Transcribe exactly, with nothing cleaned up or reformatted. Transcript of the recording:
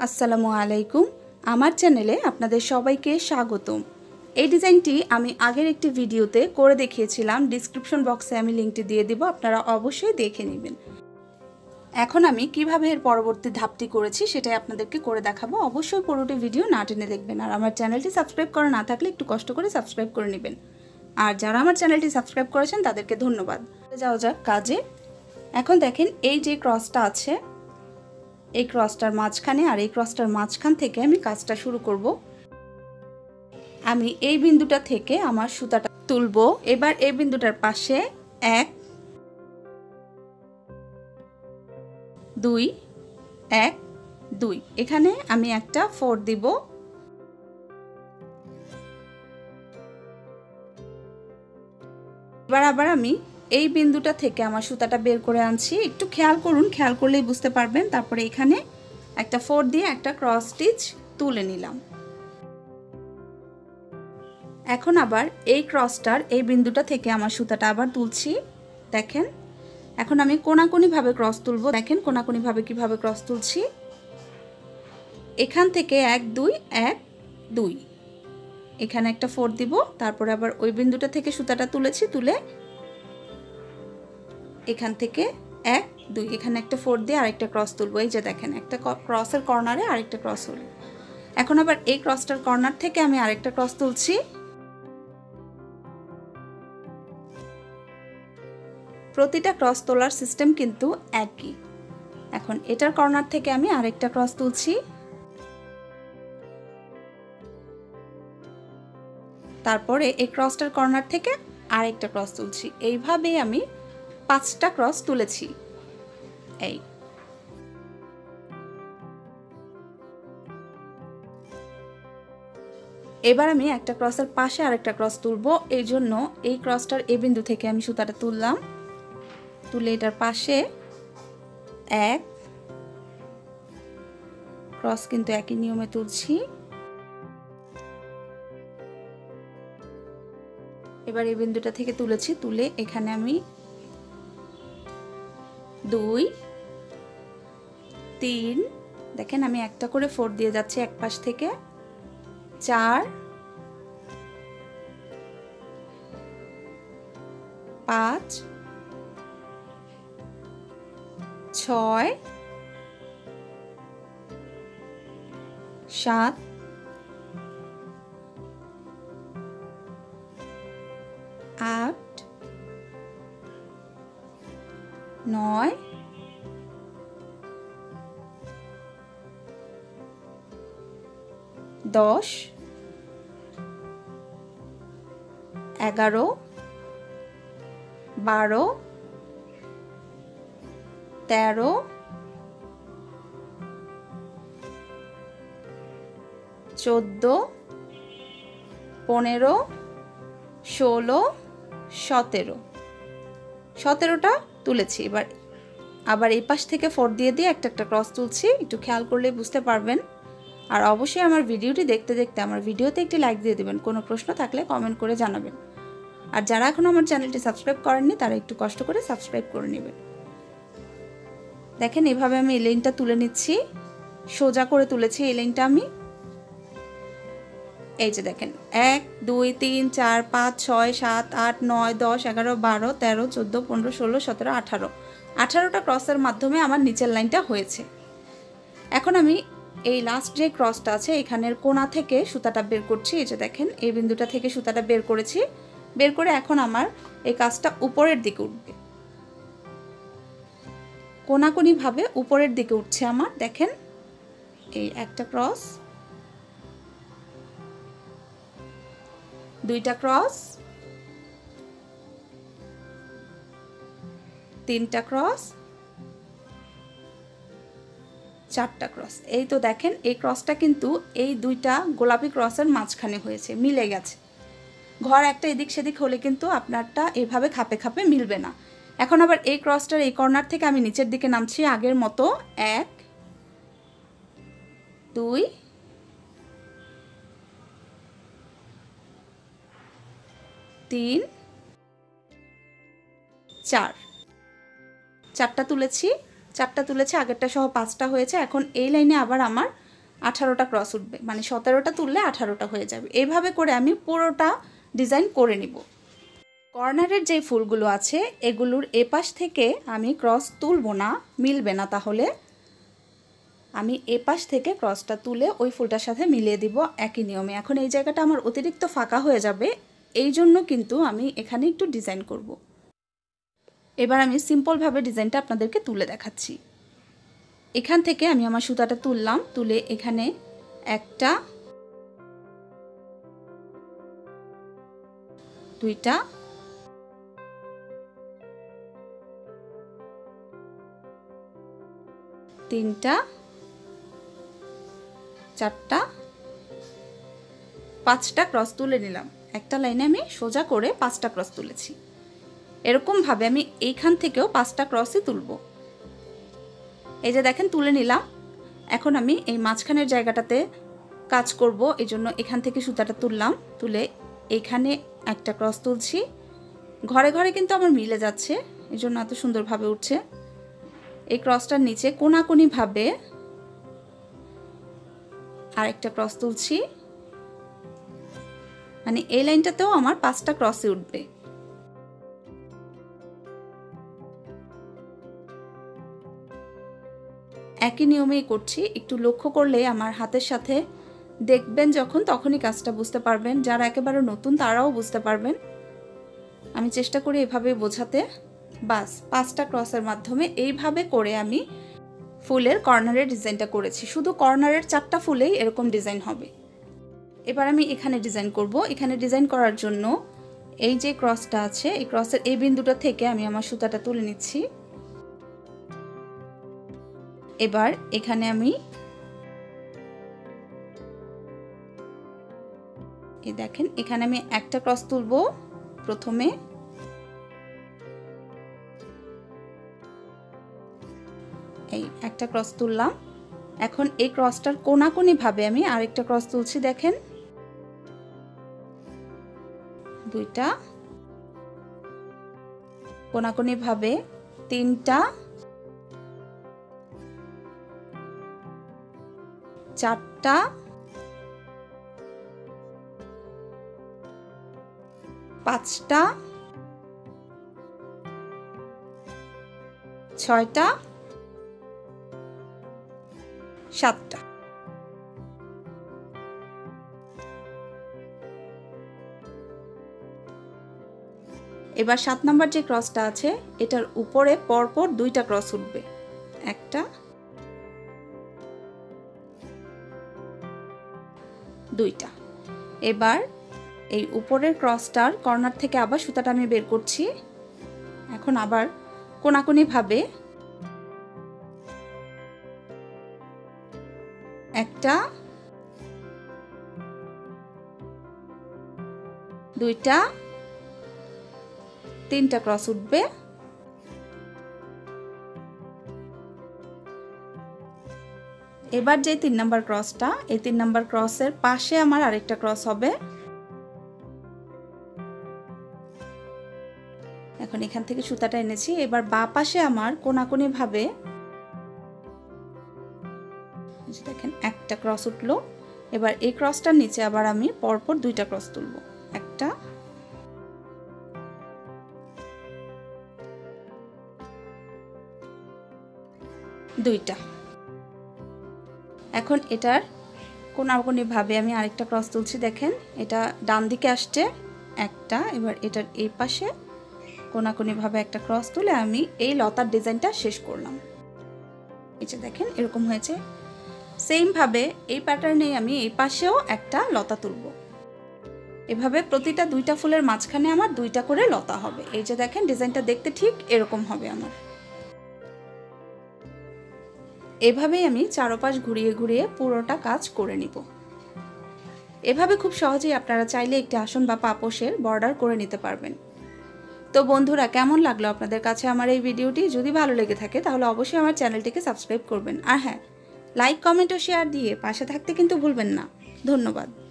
আসসালামু আলাইকুম আমার চ্যানেলে আপনাদের সবাইকে স্বাগতম। এই ডিজাইনটি আমি আগের একটি ভিডিওতে করে দেখিয়েছিলাম, ডেসক্রিপশন বক্সে আমি লিংকটি দিয়ে দিব, আপনারা অবশ্যই দেখে নেবেন। এখন আমি কিভাবে এর পরবর্তী ধাপটি করেছি সেটাই আপনাদেরকে করে দেখাবো। অবশ্যই পুরোটি ভিডিও না টেনে দেখবেন, আর আমার চ্যানেলটি সাবস্ক্রাইব করা না থাকলে একটু কষ্ট করে সাবস্ক্রাইব করে নেবেন। আর যারা আমার চ্যানেলটি সাবস্ক্রাইব করেছেন তাদেরকে ধন্যবাদ। যাওয়া যাক কাজে। এখন দেখেন এই যে ক্রসটা আছে, এই ক্রসটার মাঝখানে আর এই ক্রসটার মাঝখান থেকে আমি কাজটা শুরু করব। আমি এই বিন্দুটা থেকে আমার সুতাটা তুলব। এবার এই বিন্দুটার পাশে এক দুই এক দুই, এখানে আমি একটা ফোর দিব। এবার আবার আমি এই বিন্দুটা থেকে আমার সুতাটা বের করে আনছি, একটু খেয়াল করুন, খেয়াল করলেই বুঝতে পারবেন। তারপরে এখানে একটা ফোর দিয়ে একটা ক্রস স্টিচ তুলে নিলাম। এখন আবার এই ক্রসটার এই বিন্দুটা থেকে আমার সুতাটা আবার তুলছি। দেখেন এখন আমি কোনাকুনি ভাবে ক্রস তুলবো। দেখেন কোনাকুনি ভাবে কিভাবে ক্রস তুলছি। এখান থেকে এক দুই এক দুই, এখানে একটা ফোর দিব, তারপরে আবার ওই বিন্দুটা থেকে সুতাটা তুলেছি, তুলে এখান থেকে এক দুই, এখানে একটা ফোর দিয়ে আরেকটা ক্রস তুলবো। এই যে দেখেন একটা ক্রসের কর্নারে আরেকটা ক্রস হলো। এখন আবার এই ক্রসটার কর্নার থেকে আমি আরেকটা ক্রস তুলছি। প্রতিটা ক্রস তোলার সিস্টেম কিন্তু একই। এখন এটার কর্নার থেকে আমি আরেকটা ক্রস তুলছি, তারপরে এই ক্রসটার কর্নার থেকে আরেকটা ক্রস তুলছি। এইভাবে আমি পাঁচটা ক্রস তুলেছি। এই এবার আমি একটা ক্রসের পাশে আরেকটা ক্রস তুলবো। এই জন্য এই ক্রসটার এই বিন্দু থেকে আমি সুতাটা তুললাম, তুলে এটার পাশে এক ক্রস কিন্তু একই নিয়মে তুলছি। এবার এই বিন্দুটা থেকে তুলেছি, তুলে এখানে আমি দুই তিন, দেখেন আমি একটা করে ফোর দিয়ে যাচ্ছি এক পাশ থেকে, চার পাঁচ ছয় সাত আট নয় দশ এগারো বারো তেরো চোদ্দ পনেরো ষোলো সতেরো, সতেরোটা তুলেছি। এবার আবার এই পাশ থেকে ফোর দিয়ে দিয়ে একটা একটা ক্রস তুলছি, একটু খেয়াল করলে বুঝতে পারবেন। আর অবশ্যই আমার ভিডিওটি দেখতে দেখতে আমার ভিডিওতে একটি লাইক দিয়ে দেবেন, কোনো প্রশ্ন থাকলে কমেন্ট করে জানাবেন। আর যারা এখনও আমার চ্যানেলটি সাবস্ক্রাইব করেননি তারা একটু কষ্ট করে সাবস্ক্রাইব করে নেবেন। দেখেন এভাবে আমি এই লাইনটা তুলে নিচ্ছি, সোজা করে তুলেছি এই লাইনটা আমি। এই যে দেখেন এক দুই তিন চার পাঁচ ছয় সাত আট নয় দশ এগারো বারো তেরো চোদ্দো পনেরো ষোলো সতেরো আঠারো, আঠারোটা ক্রসের মাধ্যমে আমার নিচের লাইনটা হয়েছে। এখন আমি এই লাস্ট যে ক্রসটা আছে এখানের কোণা থেকে সুতাটা বের করছি। এই যে দেখেন এই বিন্দুটা থেকে সুতাটা বের করেছি, বের করে এখন আমার এই কাজটা উপরের দিকে উঠবে, কোনাকুনি ভাবে উপরের দিকে উঠছে আমার। দেখেন এই একটা ক্রস, দুইটা ক্রস, তিনটা ক্রস, চারটা ক্রস। এই তো দেখেন এই ক্রসটা কিন্তু এই দুইটা গোলাপি ক্রসের মাঝখানে হয়েছে, মিলে গেছে। ঘর একটা এদিক সেদিক হলে কিন্তু আপনারটা এভাবে খাপে খাপে মিলবে না। এখন আবার এই ক্রসটার এই কর্নার থেকে আমি নিচের দিকে নামছি আগের মতো, এক দুই তিন চার, চারটা তুলেছি, চারটা তুলেছি, আগেরটা সহ পাঁচটা হয়েছে। এখন এই লাইনে আবার আমার আঠারোটা ক্রস উঠবে, মানে সতেরোটা তুললে আঠারোটা হয়ে যাবে। এইভাবে করে আমি পুরোটা ডিজাইন করে নিব। কর্নারের যে ফুলগুলো আছে এগুলোর এপাশ থেকে আমি ক্রস তুলব না, মিলবে না, তাহলে আমি এপাশ থেকে ক্রসটা তুলে ওই ফুলটার সাথে মিলিয়ে দিব একই নিয়মে। এখন এই জায়গাটা আমার অতিরিক্ত ফাঁকা হয়ে যাবে, এই জন্য কিন্তু আমি এখানে একটু ডিজাইন করব। এবার আমি সিম্পলভাবে ডিজাইনটা আপনাদেরকে তুলে দেখাচ্ছি। এখান থেকে আমি আমার সুতাটা তুললাম, তুলে এখানে একটা, দুইটা, তিনটা, চারটা, পাঁচটা ক্রস তুলে নিলাম। একটা লাইনে আমি সোজা করে পাঁচটা ক্রস তুলেছি। এরকমভাবে আমি এইখান থেকেও পাঁচটা ক্রসই তুলব। এই যে দেখেন তুলে নিলাম। এখন আমি এই মাঝখানের জায়গাটাতে কাজ করব, এই জন্য এখান থেকে সুতাটা তুললাম, তুলে এইখানে একটা ক্রস তুলছি। ঘরে ঘরে কিন্তু আমার মিলে যাচ্ছে, এই জন্য এত সুন্দরভাবে উঠছে। এই ক্রসটার নিচে কোনাকুনিভাবে আরেকটা ক্রস তুলছি, মানে এই লাইনটাতেও আমার পাঁচটা ক্রসে উঠবে। একই নিয়মেই করছি, একটু লক্ষ্য করলে আমার হাতের সাথে দেখবেন যখন, তখনই কাজটা বুঝতে পারবেন। যারা একেবারে নতুন তারাও বুঝতে পারবেন। আমি চেষ্টা করি এভাবে বোঝাতে। বাস পাঁচটা ক্রসের মাধ্যমে এইভাবে করে আমি ফুলের কর্নারের ডিজাইনটা করেছি। শুধু কর্নারের চারটা ফুলেই এরকম ডিজাইন হবে। এবার আমি এখানে ডিজাইন করব। এখানে ডিজাইন করার জন্য এই যে ক্রসটা আছে, এই ক্রসের এই বিন্দুটা থেকে আমি আমার সুতাটা তুলে নিচ্ছি। এবার এখানে আমি এই দেখেন এখানে আমি একটা ক্রস তুলব প্রথমে, এই একটা ক্রস তুললাম। এখন এই ক্রসটার কোনাকুনি ভাবে আমি আরেকটা ক্রস তুলছি, দেখেন দুইটা, কোনাকুনি ভাবে তিনটা, চারটা, পাঁচটা, ছয়টা, সাতটা। এবার সাত নাম্বার যে ক্রসটা আছে এটার উপরে পরপর দুইটা ক্রস উঠবে, একটা, দুইটা। এবার এই উপরের ক্রসটার কর্নার থেকে আবার সুতাটা আমি বের করছি। এখন আবার কোনাকুনি ভাবে একটা, দুইটা, তিনটা ক্রস উঠবে। এবার যে তিন নাম্বার ক্রসটা, এই তিন নাম্বার ক্রসের পাশে আমার আরেকটা ক্রস হবে। এখন এখান থেকে সুতাটা এনেছি। এবার বাঁ পাশে আমার কোনাকুনি ভাবে দেখেন একটা ক্রস উঠলো। এবার এই ক্রসটার নিচে আবার আমি পরপর দুইটা ক্রস তুলব, একটা, দুইটা। এখন এটার কোনাকুনি ভাবে আমি আরেকটা ক্রস তুলছি, দেখেন এটা ডান দিকে আসছে একটা। এবার এটার এই পাশে কোনাকুনি ভাবে একটা ক্রস তুলে আমি এই লতার ডিজাইনটা শেষ করলাম। এই যে দেখেন এরকম হয়েছে। সেম ভাবে এই প্যাটার্নে আমি এই পাশেও একটা লতা তুলব। এভাবে প্রতিটা দুইটা ফুলের মাঝখানে আমার দুইটা করে লতা হবে। এই যে দেখেন ডিজাইনটা দেখতে ঠিক এরকম হবে আমার। এভাবেই আমি চারপাশ ঘুরিয়ে ঘুরিয়ে পুরোটা কাজ করে নিব। এভাবে খুব সহজেই আপনারা চাইলে একটি আসন বা পাপোশের বর্ডার করে নিতে পারবেন। তো বন্ধুরা, কেমন লাগলো আপনাদের কাছে আমার এই ভিডিওটি? যদি ভালো লেগে থাকে তাহলে অবশ্যই আমার চ্যানেলটিকে সাবস্ক্রাইব করবেন। আর হ্যাঁ, লাইক, কমেন্ট ও শেয়ার দিয়ে পাশে থাকতে কিন্তু ভুলবেন না। ধন্যবাদ।